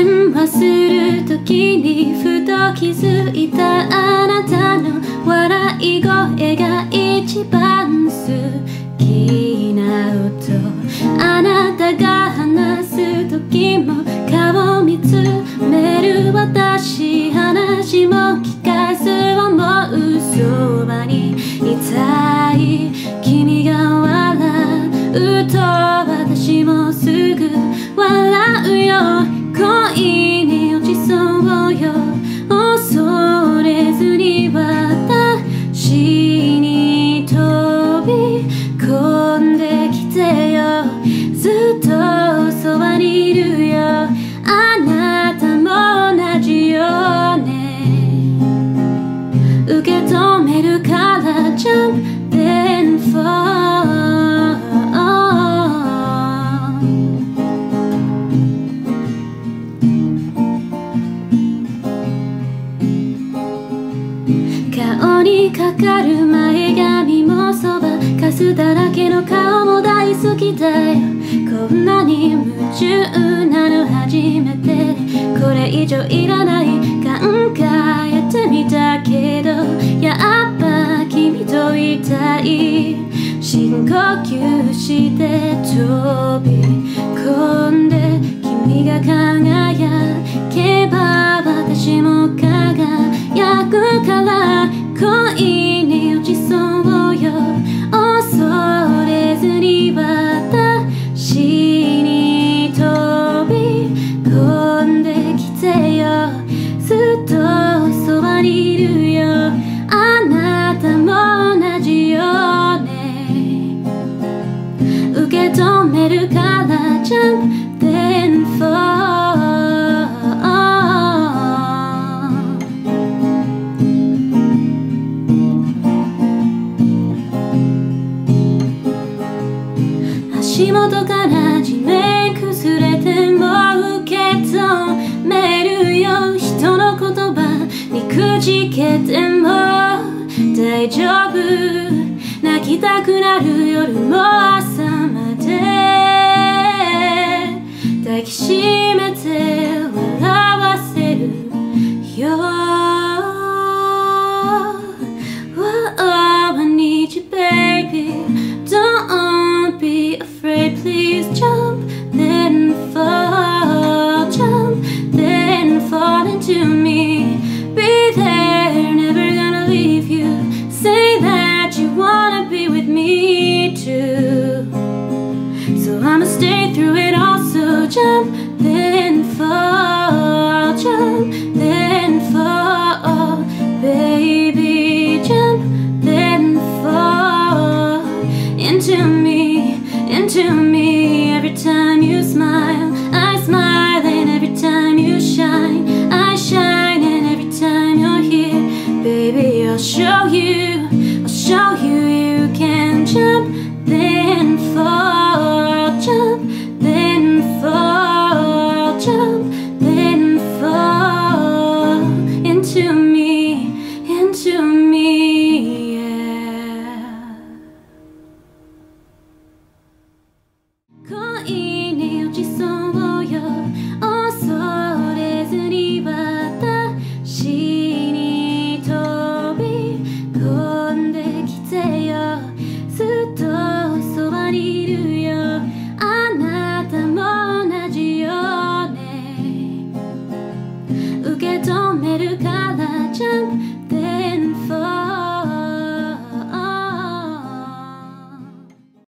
電話するときにふと気づいたあなたの笑い声が一番好きな音。あなたが話すときも顔見つめる私、話も聞かず思うそばにいたい。君が笑うと私もすぐ笑うよ。恋に落ちそうよ。恐れずに私に飛び込んできてよ。ずっとそばにいるよ。あなたも同じよね。受け止めるから Jump and fall。顔にかかる前髪もそばかすだらけの顔も大好きだよ。こんなに夢中なの初めて。これ以上いらない考えてみたけど、やっぱ君といたい。深呼吸して飛び込んで君が輝けば私も輝くから。恋に落ちそうよ。恐れずに私に飛び込んできてよ。ずっとそばにいるよ。あなたも同じよね。受け止めるから Jump then fall。足元から地面崩れても受け止めるよ。人の言葉にくじけても大丈夫。泣きたくなる夜も朝まで抱きしめて笑う。